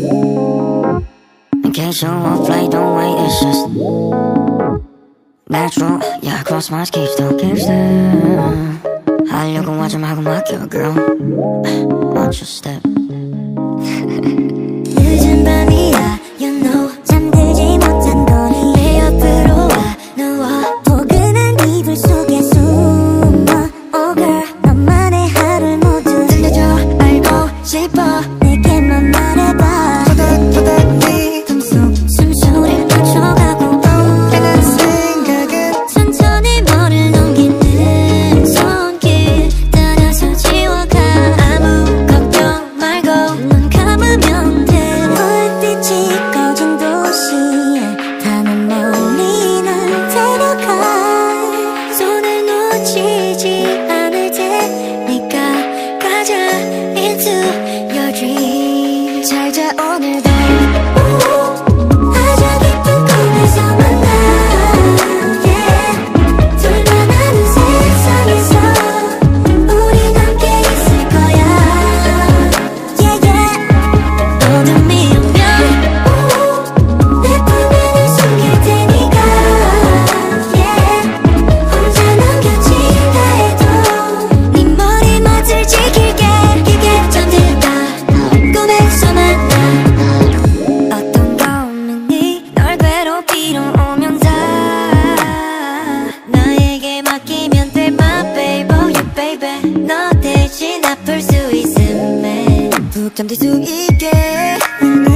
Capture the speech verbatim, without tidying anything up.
In case you won't play, don't wait, it's just natural. Yeah, I cross my keep still, keep still. 하려고 하지 말고 맡겨, girl. Watch your step. 늦은 밤이야, you know. 잠들지 못한 거니 내 옆으로 와 누워. 포근한 이불 속에 숨어. Oh girl, 너만의 하루를 모두 들려줘. 알고 싶어, 내게만 말해봐. 토닥토닥 꿈속 숨소리를 맞춰가고 깨는 생각은 천천히 머리를 넘기는 손길 따라서 지워가. 아무 걱정 말고 눈 감으면 돼. 불빛이 꺼진 도시에 타는 멀리 날 데려가. 손을 놓치지 않을 테니까 가자 into your dream. 잘 자 오늘도 아주 깊은 꿈에서 만나. Yeah. 둘만 아는 세상에서 우린 함께 있을 거야. Yeah, yeah. 어둠이 오면 내 품에 널 숨길 테니까. Yeah. 혼자 남겨진다 해도 네 머리맡을 지킬게. 깊게 잠들다 꿈에서 만나. 어떤 고민이 널 괴롭히러 오면 다 나에게 맡기면 돼 my baby. Oh yeah baby. 너 대신 아플 수 있음에 푹 잠들 수 있게.